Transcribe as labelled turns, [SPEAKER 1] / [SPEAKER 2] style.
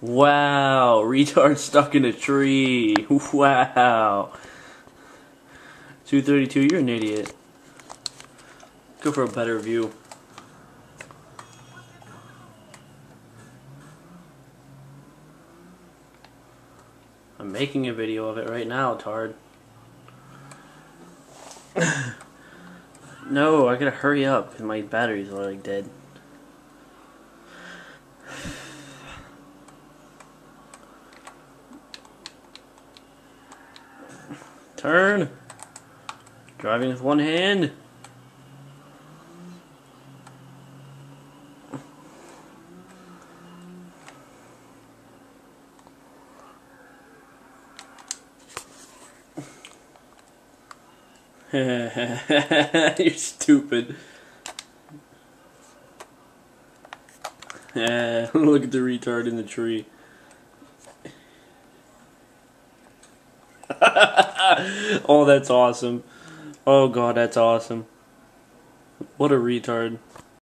[SPEAKER 1] Wow, retard stuck in a tree. Wow. 232, you're an idiot. Go for a better view. I'm making a video of it right now, Tard. No, I gotta hurry up because my batteries are like dead. Turn. Driving with one hand. You're stupid. Look at the retard in the tree. Oh, that's awesome. Oh god, that's awesome. What a retard.